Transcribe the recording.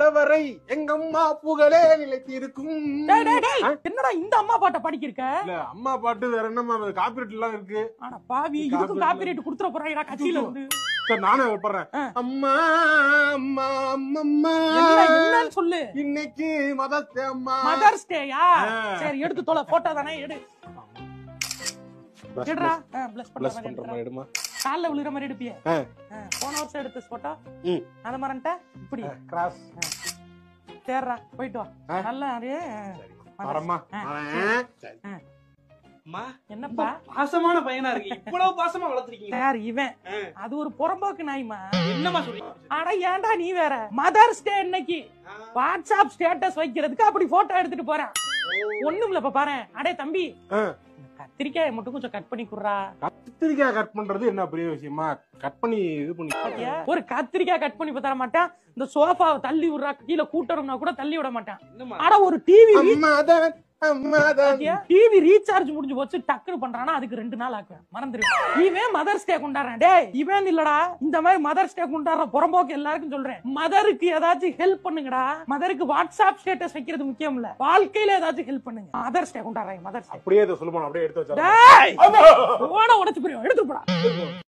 உள்ளவரை எங்கம்மா புகழே நிலைத்திருக்கும். என்னடா இந்த அம்மா பாட்டை படிக்கிருக்க? இல்ல அம்மா பாட்டு வேற என்ன காப்பிரைட் எல்லாம் இருக்கு. ஆனா பாவி இதுக்கும் காப்பிரைட் குடுத்துற போறாங்கடா கட்சியில இருந்து. நானே பண்றேன். அம்மா அம்மா அம்மா என்னன்னு சொல்லு. இன்னைக்கு மதர்ஸ் டே. அம்மா மதர்ஸ் டேயா? சரி எடுத்து தொலை, போட்டோ தானே எடு. எடுடா. பிளஸ் பண்ற மாதிரி எடுமா. கால்ல விழுற மாதிரி எடுப்பியே. போன வருஷம் எடுத்த போட்டோ அத மறந்துட்ட. இப்படி கிராஸ். சரிடா போயிட்டு வா. நல்லா அரே வரமா. அம்மா என்னப்பா பாசமான பையனா இருக்கு. இவ்வளவு பாசமா வளர்த்திருக்கீங்க. யார் இவன்? அது ஒரு புறம்போக்கு நாய்மா. என்னமா சொல்றீங்க? அட ஏன்டா நீ வேற மதர்ஸ் டே இன்னைக்கு வாட்ஸ்அப் ஸ்டேட்டஸ் வைக்கிறதுக்கு அப்படி போட்டோ எடுத்துட்டு போறேன். ஒண்ணுமில்ல இப்ப பாரு. அடே தம்பி கத்திரிக்காயை மட்டும் கொஞ்சம் கட் பண்ணி குடுறா. கத்திரிக்காய் கட் பண்றது என்ன பெரிய விஷயமா? கட் பண்ணி இது பண்ணி ஒரு கத்திரிக்காய் கட் பண்ணி தர மாட்டேன். இந்த சோஃபாவை தள்ளி விடுறா, கீழே கூட்டணும்னா கூட தள்ளி விட மாட்டேன். ஆனா ஒரு டிவி டிவி ரீசார்ஜ் முடிஞ்சு போச்சு டக்குனு பண்றானா அதுக்கு 2 நாள் ஆக்குவேன். மறந்துருவேன். இவன் மதர்ஸ் டே கொண்டாடுறான். டேய் இவன் இல்லடா, இந்த மாதிரி மதர்ஸ் டே கொண்டாடுற புறம்போக்கு எல்லாருக்கும் சொல்றேன். மதருக்கு ஏதாச்சும் ஹெல்ப் பண்ணுங்கடா. மதருக்கு வாட்ஸ்அப் ஸ்டேட்டஸ் வைக்கிறது முக்கியம் இல்ல, வாழ்க்கையில ஏதாச்சும் ஹெல்ப் பண்ணுங்க. மதர்ஸ் டே கொண்டாடுறாங்க. மதர்ஸ் டே அப்படியே சொல்லுமா? அப்படியே எடுத்து வச்சா உடைச்சு போயிடும். எடுத்து போடா.